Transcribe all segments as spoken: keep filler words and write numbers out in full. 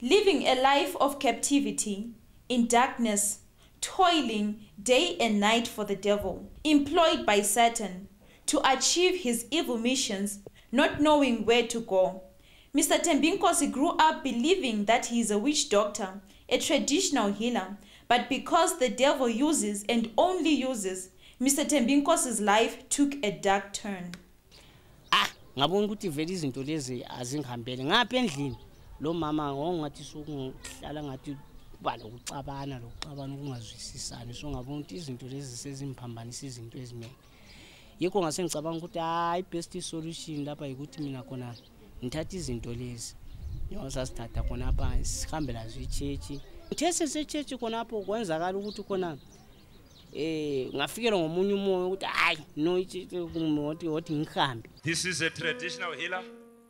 living a life of captivity, in darkness, toiling day and night for the devil, employed by Satan to achieve his evil missions, not knowing where to go. Mister Thembinkosi grew up believing that he is a witch doctor, a traditional healer, but because the devil uses and only uses, Mister Thembinkosi's life took a dark turn. Ah, ngabona ukuthi vele izinto lezi azingihambele ngapha endlini lo mama ngongathi sokuhlala ngathi kuba lokucabana lokucabana ukungazwisisani so ngabona ukuthi izinto lezi sezimphambanisa izinto eziningi yikho ngase ngicabanga ukuthi hayi best solution lapha ukuthi mina khona ngithatha izinto lezi nyoza sithatha khona apha sihambela zwi church ngithe se church khona apho kwenzakala ukuthi khona eh ngafikela ngomunye umoya ukuthi hayi no ithi wothi ngihambe. This is a traditional healer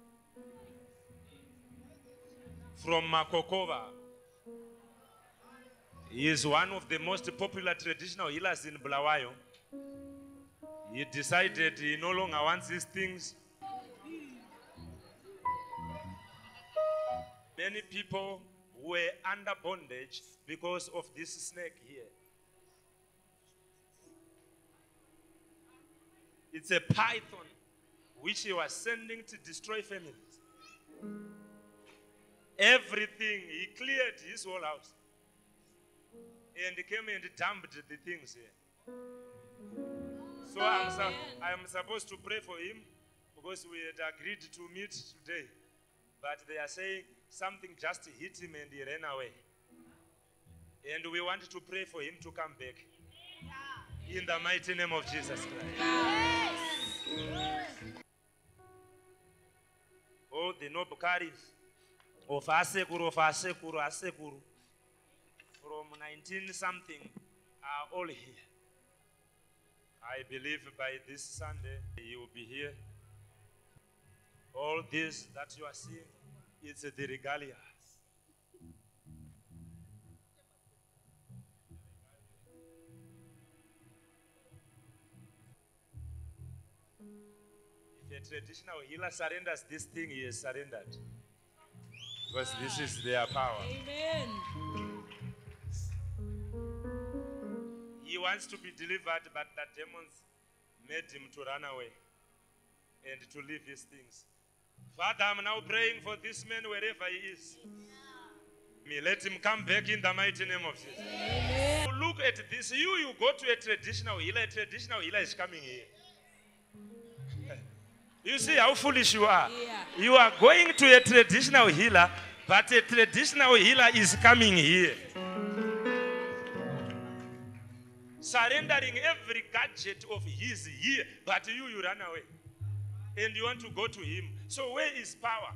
from Makokova. He is one of the most popular traditional healers in Bulawayo. He decided he no longer wants these things. Many people were under bondage because of this snake here. It's a python which he was sending to destroy families. Everything, he cleared his whole house. And he came and dumped the things here. So I'm, su I'm supposed to pray for him because we had agreed to meet today. But they are saying something just hit him and he ran away. And we want to pray for him to come back. In the mighty name of Jesus Christ. Yes. Oh, the noble carries of Asekuru, of Asekuru, Asekuru from nineteen something are all here. I believe by this Sunday you will be here. All this that you are seeing, it's the regalia. If a traditional healer surrenders this thing, he has surrendered. Because this is their power. Amen. He wants to be delivered, but the demons made him to run away and to leave his things. Father, I'm now praying for this man wherever he is. Me, let him come back in the mighty name of Jesus. Amen. Look at this. You, you go to a traditional healer. A traditional healer is coming here. You see how foolish you are. Yeah. You are going to a traditional healer, but a traditional healer is coming here. Surrendering every gadget of his here, but you, you run away. And you want to go to him. So where is power?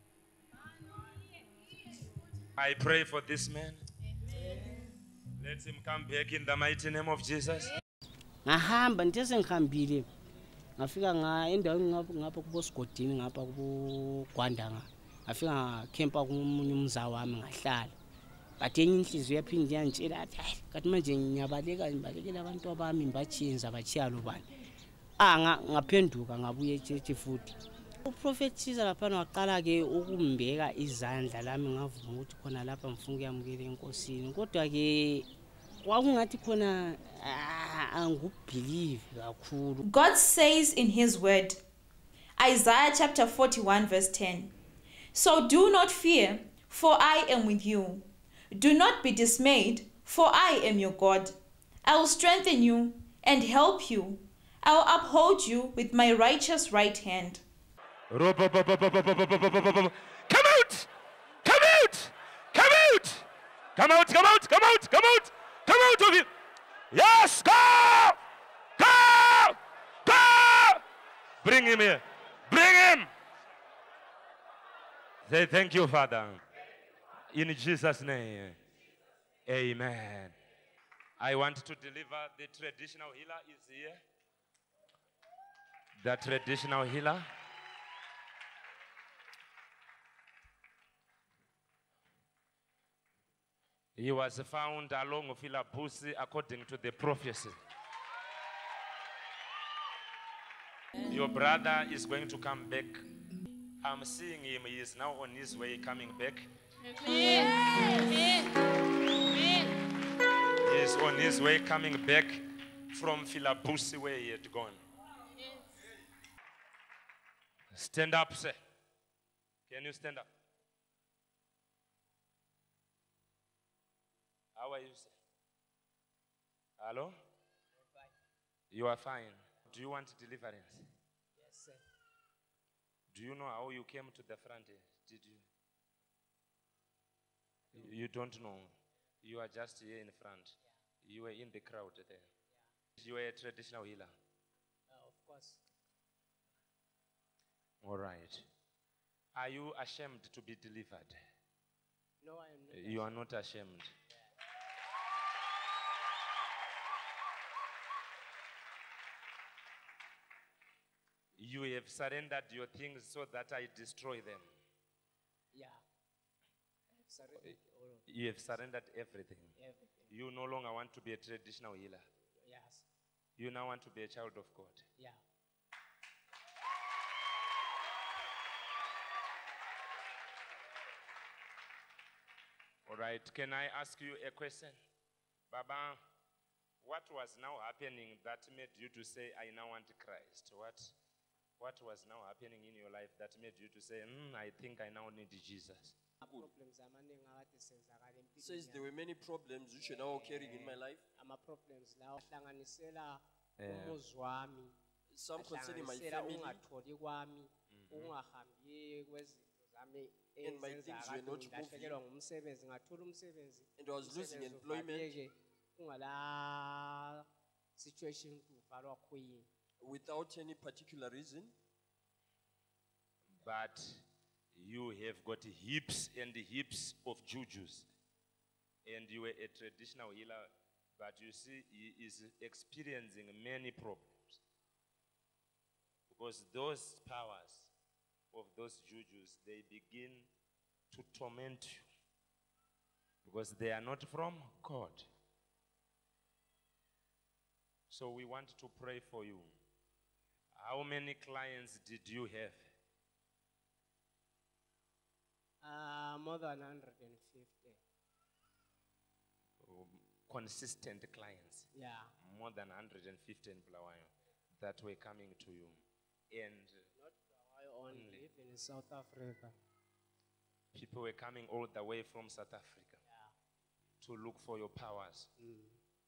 I pray for this man. Amen. Let him come back in the mighty name of Jesus. Ngahamba ntese ngihambile. Ngafika nga endaweni ngapha kubosigodini ngapha kubugwandanga. Ngafika ngakempa kumunye umza wami ngahlala. But enye inhliziyo yaphinde yantshela athi hayi kathi manje ngiyabaleka ngibalekela abantu abami ngibachinza bachiya lo bani. Ah ngaphenduka ngabuye echechi futhi. Uprofetiza lapha waqala ke ukumbeka izandla lami ngavuma ukuthi khona lapha ngifuna ukuyamukela enkosini. Kodwa ke kwakungathi khona angubelieve kakhulu. God says in his word, Isaiah chapter forty-one verse ten, "So do not fear, for I am with you. Do not be dismayed, for I am your God. I will strengthen you and help you. I will uphold you with my righteous right hand." Come out! Come out! Come out! Come out! Come out! Come out! Come out! Come out of him! Yes! Go! Go! Go! Bring him here. Bring him! Say thank you, Father. In Jesus' name. Amen. I want to deliver the traditional healer is here. The traditional healer. He was found along with Ilabusi according to the prophecy. Your brother is going to come back. I'm seeing him. He is now on his way coming back. He's on his way coming back from Philabusi where he had gone. Stand up, sir. Can you stand up? How are you, sir? Hello? You are fine. Do you want deliverance? Yes, sir. Do you know how you came to the front? Did you? You don't know. You are just here in front. Yeah. You were in the crowd there. Yeah. You were a traditional healer. Uh, of course. All right. Are you ashamed to be delivered? No, I am not. You are not ashamed. Yeah. You have surrendered your things so that I destroy them. Yeah. I have surrendered all of You have surrendered everything. everything. You no longer want to be a traditional healer. Yes. You now want to be a child of God. Yeah. All right. Can I ask you a question? Baba, what was now happening that made you to say, I now want Christ? What, what was now happening in your life that made you to say, mm, I think I now need Jesus? Problems amaningi akade senzakala empilweni Says there yami. were many problems which are now occurring in my life. Ama problems lawo ahlanganisela Yeah. umuzi wami, Some concerning my ahlanganisela family, ungatholi kwami, ungahambi kwezinto zami And my ezenzaka things were kade not ngilahlekelwa ngumsebenzi, ngathola umsebenzi. and I was losing umsebenzi employment uvaleke, kungala situation kuvalwa khuyini. without any particular reason. But you have got heaps and heaps of jujus. And you were a traditional healer, but you see, he is experiencing many problems. Because those powers of those jujus, they begin to torment you. Because they are not from God. So we want to pray for you. How many clients did you have? Uh, more than one hundred fifty. Um, consistent clients, Yeah. more than one hundred fifty in Bulawayo, that were coming to you. And Not Hawaii only, even in South Africa. people were coming all the way from South Africa Yeah. to look for your powers. Mm.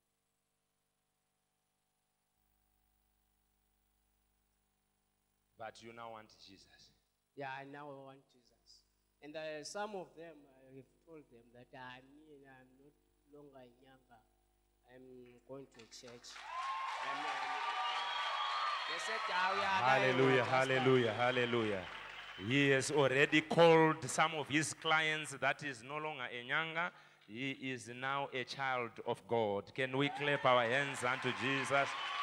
But you now want Jesus. Yeah, I now want Jesus. And uh, some of them, I have told them that I mean, I'm not longer in Nyanga. I'm going to church. I'm, uh, they said, oh, yeah, Hallelujah, hallelujah, hallelujah. He has already called some of his clients that is no longer a Nyanga. He is now a child of God. Can we clap our hands unto Jesus?